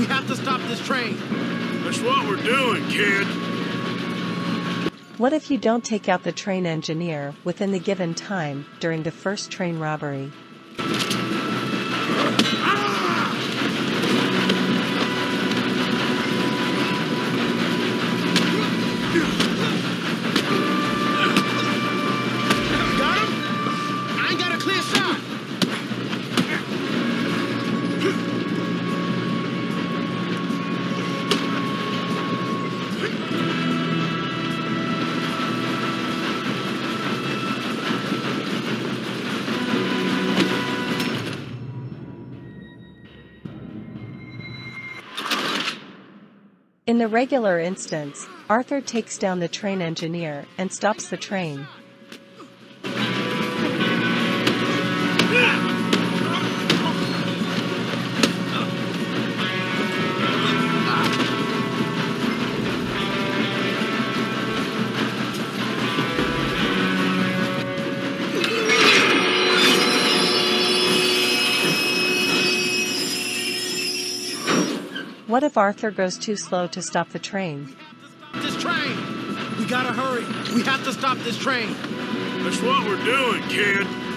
We have to stop this train. That's what we're doing, kid. What if you don't take out the train engineer within the given time during the first train robbery? Got him? I ain't got a clear shot. In the regular instance, Arthur takes down the train engineer and stops the train. What if Arthur goes too slow to stop the train? This train! We gotta hurry. We have to stop this train. That's what we're doing, kid.